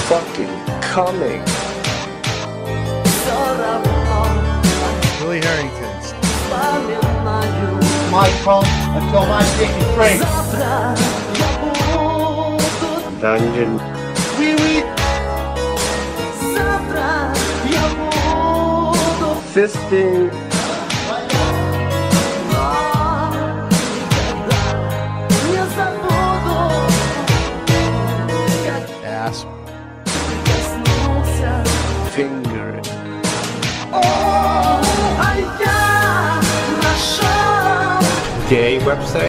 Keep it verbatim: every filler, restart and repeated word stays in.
fucking coming. Billy Harrington's. My front until my dick is free. Dungeon. Wee wee. Fisting. Ass. Fingering. Gay website.